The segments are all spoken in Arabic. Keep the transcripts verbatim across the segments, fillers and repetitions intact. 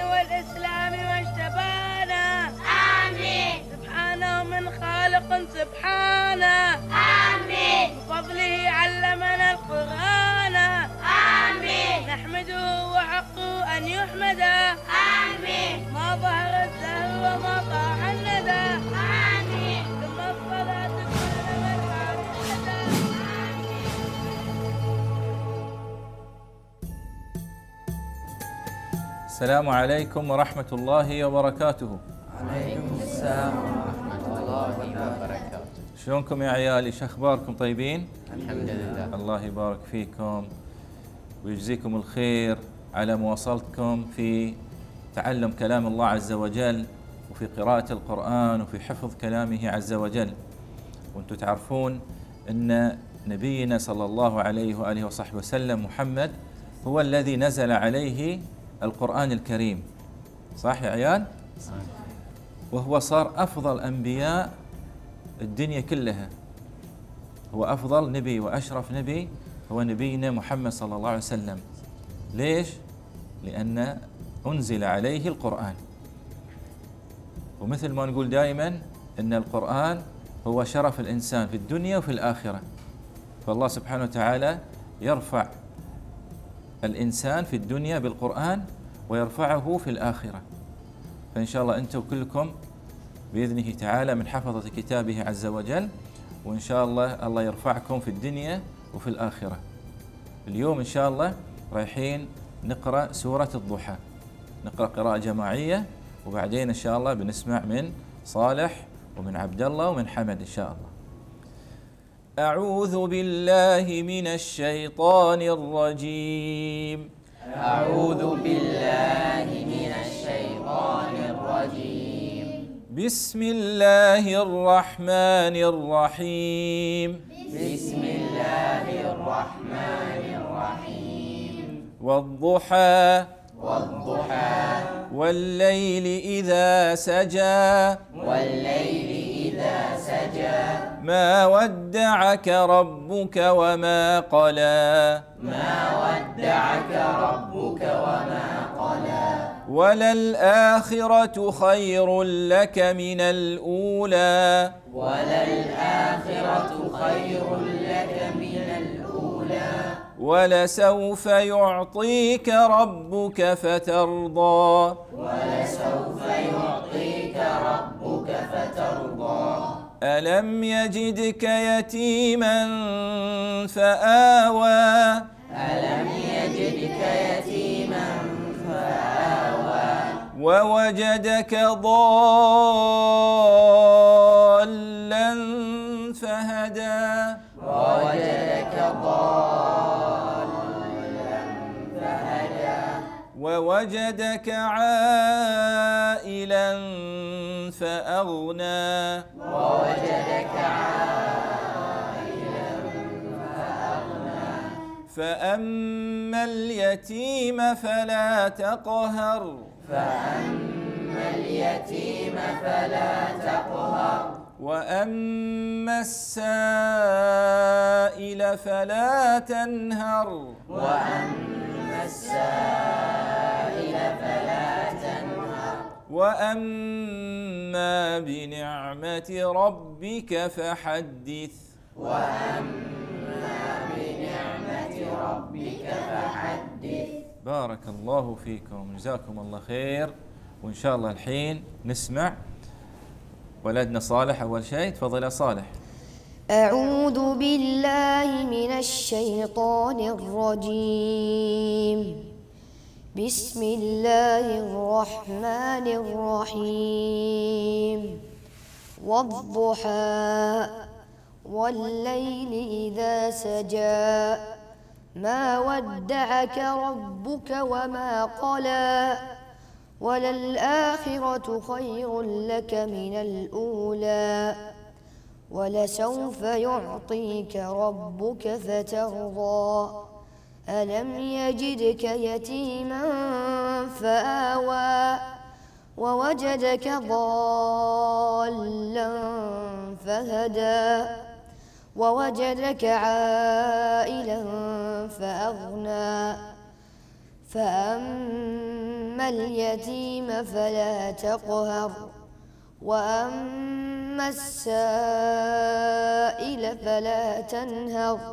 والإسلام واجتبانا. آمين. سبحانه من خالق سبحانه. آمين. بفضله علمنا القرآن. آمين. نحمده وحقه أن يحمد. آمين. ما ظهر الزهر وما طاح الندى. آمين. ثم الصلاة كل من عبد. السلام عليكم ورحمة الله وبركاته. عليكم السلام ورحمة الله وبركاته. شلونكم يا عيالي؟ شو اخباركم؟ طيبين؟ الحمد لله. الله يبارك فيكم ويجزيكم الخير على مواصلتكم في تعلم كلام الله عز وجل وفي قراءة القرآن وفي حفظ كلامه عز وجل. وانتم تعرفون ان نبينا صلى الله عليه وآله وصحبه وسلم محمد هو الذي نزل عليه القرآن الكريم، صح يا عيال؟ صح. وهو صار أفضل أنبياء الدنيا كلها، هو أفضل نبي وأشرف نبي هو نبينا محمد صلى الله عليه وسلم. ليش؟ لأن أنزل عليه القرآن، ومثل ما نقول دائما أن القرآن هو شرف الإنسان في الدنيا وفي الآخرة، فالله سبحانه وتعالى يرفع الإنسان في الدنيا بالقرآن ويرفعه في الآخرة. فإن شاء الله أنتم كلكم بإذنه تعالى من حفظة كتابه عز وجل، وإن شاء الله الله يرفعكم في الدنيا وفي الآخرة. اليوم إن شاء الله رايحين نقرأ سورة الضحى، نقرأ قراءة جماعية، وبعدين إن شاء الله بنسمع من صالح ومن عبد الله ومن حمد إن شاء الله. أعوذ بالله من الشيطان الرجيم. أعوذ بالله من الشيطان الرجيم. بسم الله الرحمن الرحيم. بسم الله الرحمن الرحيم. والضحى والضحى والليل إذا سجى والليل إذا سجى ما ودعك ربك وما قلى ما ودعك ربك وما قلى وللآخرة خير لك من الأولى وللآخرة خير لك من الأولى ولسوف يعطيك ربك فترضى ولسوف يعطيك ربك فترضى ألم يجدك يتيما فآوى ألم يجدك يتيما فآوى ووجدك ضالا فهدى ووجدك ضالا فهدى ووجدك عائلا فأغنى ووجدك عائلا فأغنى فأما اليتيم فلا تقهر فأما اليتيم فلا تقهر وأما السائل فلا تنهر وأما السائل فلا تنهر وأما بنعمة ربك فحدث وأما بنعمة ربك فحدث. بارك الله فيكم، جزاكم الله خير. وإن شاء الله الحين نسمع ولدنا صالح. أول شيء تفضل يا صالح. أعوذ بالله من الشيطان الرجيم. بسم الله الرحمن الرحيم. والضحى والليل إذا سجى ما ودعك ربك وما قلى وللآخرة خير لك من الأولى ولسوف يعطيك ربك فترضى ألم يجدك يتيما فآوى ووجدك ضالا فهدى ووجدك عائلا فأغنى فأما وأما اليتيم فلا تقهر وأما السائل فلا تنهر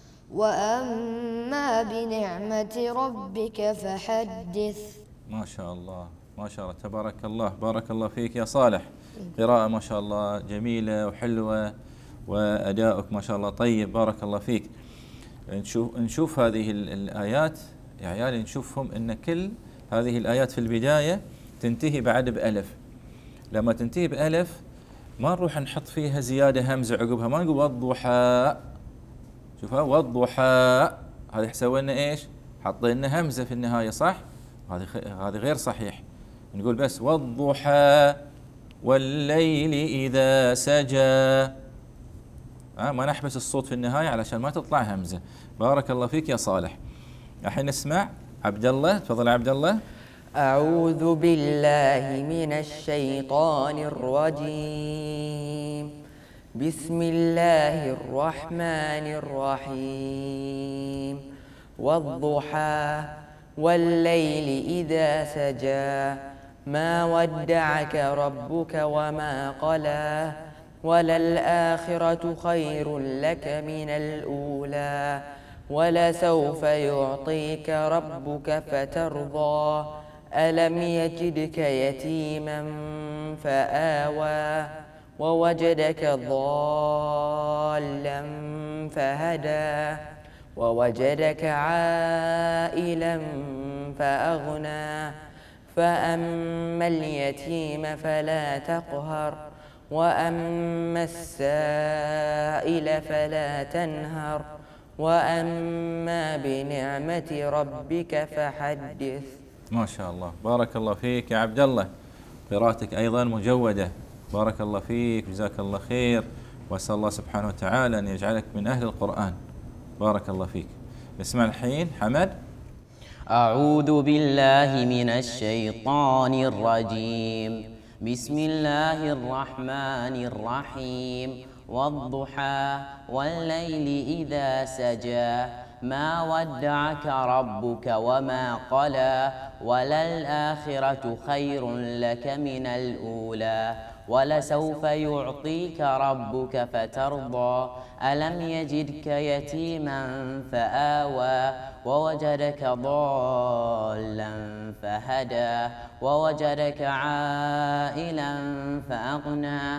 وأما بنعمة ربك فحدث. ما شاء الله ما شاء الله تبارك الله، بارك الله فيك يا صالح. قراءة ما شاء الله جميلة وحلوة، وأداؤك ما شاء الله طيب، بارك الله فيك. نشوف نشوف هذه الآيات يا عيالي، نشوفهم أن كل هذه الآيات في البداية تنتهي بعد بألف. لما تنتهي بألف ما نروح نحط فيها زيادة همزة عقبها، ما نقول والضحى، شوفها والضحى، هذه سوينا ايش؟ حطينا همزة في النهاية، صح؟ هذه هذه غير صحيح. نقول بس والضحى والليل إذا سجى، آه ما نحبس الصوت في النهاية علشان ما تطلع همزة. بارك الله فيك يا صالح. الحين نسمع عبد الله، تفضل عبد الله. أعوذ بالله من الشيطان الرجيم. بسم الله الرحمن الرحيم. والضحى والليل إذا سجى ما ودعك ربك وما قلى وللآخرة خير لك من الأولى ولسوف يعطيك ربك فترضى ألم يجدك يتيما فآوى ووجدك ضالا فهدى ووجدك عائلا فأغنى فأما اليتيم فلا تقهر وأما السائل فلا تنهر وأما بنعمة ربك فحدث. ما شاء الله، بارك الله فيك يا عبد الله، قراءتك أيضا مجودة، بارك الله فيك، جزاك الله خير، وأسأل الله سبحانه وتعالى أن يجعلك من أهل القرآن. بارك الله فيك. نسمع الحين حمد. أعوذ بالله من الشيطان الرجيم. بسم الله الرحمن الرحيم. والضحى والليل إذا سجى ما ودعك ربك وما قلى وللآخرة خير لك من الأولى ولسوف يعطيك ربك فترضى ألم يجدك يتيما فآوى ووجدك ضالا فهدى ووجدك عائلا فأغنى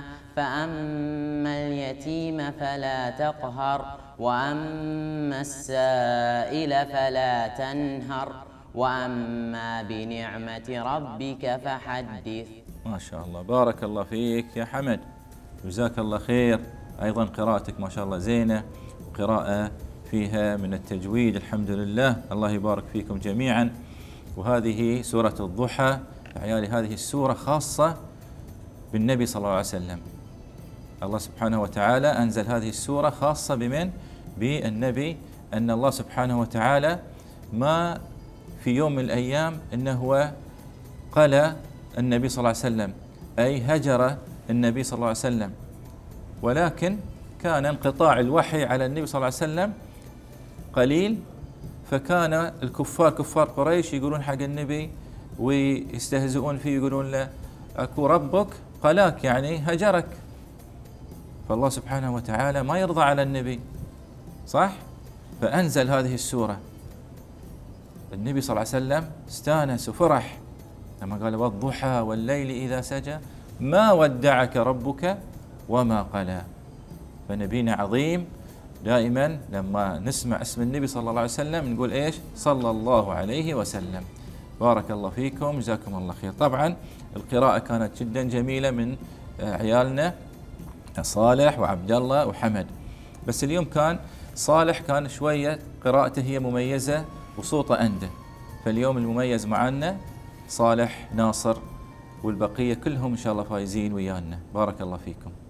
فأما اليتيم فلا تقهر وأما السائل فلا تنهر وأما بنعمة ربك فحدث. ما شاء الله، بارك الله فيك يا حمد، جزاك الله خير. أيضا قراءتك ما شاء الله زينة، وقراءة فيها من التجويد، الحمد لله، الله يبارك فيكم جميعا. وهذه سورة الضحى يا عيالي، هذه السورة خاصة بالنبي صلى الله عليه وسلم. الله سبحانه وتعالى أنزل هذه السورة خاصة بمن؟ بالنبي، أن الله سبحانه وتعالى ما في يوم من الأيام أنه قال النبي صلى الله عليه وسلم، أي هجر النبي صلى الله عليه وسلم، ولكن كان انقطاع الوحي على النبي صلى الله عليه وسلم قليل، فكان الكفار كفار قريش يقولون حق النبي ويستهزئون فيه، يقولون له أكو ربك قلاك، يعني هجرك. فالله سبحانه وتعالى ما يرضى على النبي، صح؟ فأنزل هذه السورة. النبي صلى الله عليه وسلم استانس وفرح لما قال والضحى والليل إذا سجى ما ودعك ربك وما قلى. فنبينا عظيم، دائما لما نسمع اسم النبي صلى الله عليه وسلم نقول ايش؟ صلى الله عليه وسلم. بارك الله فيكم، جزاكم الله خير. طبعا القراءة كانت جدا جميلة من عيالنا صالح وعبد الله وحمد، بس اليوم كان صالح كان شوية قراءته هي مميزة وصوته عنده، فاليوم المميز معنا صالح ناصر، والبقية كلهم إن شاء الله فايزين ويانا. بارك الله فيكم.